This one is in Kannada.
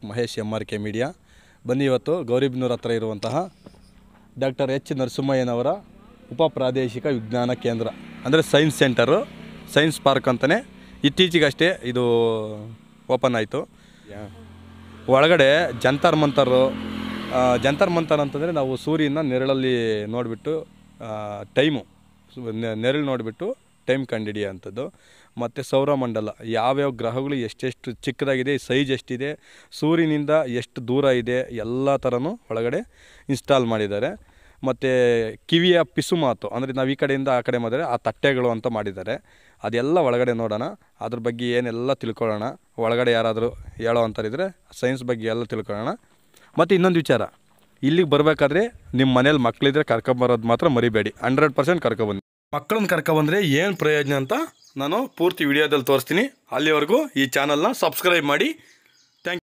Mahesh MRK media. ಬನ್ನಿ ಇವತ್ತು ಗೌರಿಬಿದನೂರು ಹತ್ರ ಇರುವಂತಹ ಡಾಕ್ಟರ್ H ನರಸಿಂಹಯ್ಯನವರ ಉಪ ಪ್ರಾದೇಶಿಕ ವಿಜ್ಞಾನ ಕೇಂದ್ರ ಅಂದರೆ ಸೈನ್ಸ್ ಸೆಂಟರು, ಸೈನ್ಸ್ ಪಾರ್ಕ್ ಅಂತಲೇ ಇತ್ತೀಚೆಗಷ್ಟೇ ಇದು ಓಪನ್ ಆಯಿತು. ಒಳಗಡೆ ಜಂತರ್ ಮಂತರ್ ಅಂತಂದರೆ ನಾವು ಸೂರ್ಯನ ನೆರಳಲ್ಲಿ ನೋಡಿಬಿಟ್ಟು ಟೈಮು ನೆರಳು ನೋಡಿಬಿಟ್ಟು ಟೈಮ್ ಕಂಡುಹಿಡಿಯೋಂಥದ್ದು. ಮತ್ತು ಸೌರಮಂಡಲ ಯಾವ್ಯಾವ ಗ್ರಹಗಳು ಎಷ್ಟೆಷ್ಟು ಚಿಕ್ಕದಾಗಿದೆ, ಸೈಜ್ ಎಷ್ಟಿದೆ, ಸೂರ್ಯನಿಂದ ಎಷ್ಟು ದೂರ ಇದೆ, ಎಲ್ಲ ಥರನೂ ಒಳಗಡೆ ಇನ್ಸ್ಟಾಲ್ ಮಾಡಿದ್ದಾರೆ. ಮತ್ತು ಕಿವಿಯ ಪಿಸುಮಾತು ಅಂದರೆ ನಾವು ಈ ಕಡೆಯಿಂದ ಆ ಕಡೆ ಮಾಡಿದರೆ ಆ ತಟ್ಟೆಗಳು ಅಂತ ಮಾಡಿದ್ದಾರೆ. ಅದೆಲ್ಲ ಒಳಗಡೆ ನೋಡೋಣ, ಅದ್ರ ಬಗ್ಗೆ ಏನೆಲ್ಲ ತಿಳ್ಕೊಳ್ಳೋಣ. ಒಳಗಡೆ ಯಾರಾದರೂ ಹೇಳೋ ಅಂಥರಿದ್ರೆ ಸೈನ್ಸ್ ಬಗ್ಗೆ ಎಲ್ಲ ತಿಳ್ಕೊಳ್ಳೋಣ. ಮತ್ತು ಇನ್ನೊಂದು ವಿಚಾರ, ಇಲ್ಲಿಗೆ ಬರಬೇಕಾದ್ರೆ ನಿಮ್ಮ ಮನೇಲಿ ಮಕ್ಕಳಿದ್ರೆ ಕರ್ಕೊಬರೋದು ಮಾತ್ರ ಮರಿಬೇಡಿ. 100% ಕರ್ಕೊಬನ್ನಿ. ಮಕ್ಕಳನ್ನ ಕರ್ಕೊಬಂದರೆ ಏನು ಪ್ರಯೋಜನ ಅಂತ ನಾನು ಪೂರ್ತಿ ವಿಡಿಯೋದಲ್ಲಿ ತೋರಿಸ್ತೀನಿ. ಅಲ್ಲಿವರೆಗೂ ಈ ಚಾನಲ್ನ ಸಬ್ಸ್ಕ್ರೈಬ್ ಮಾಡಿ.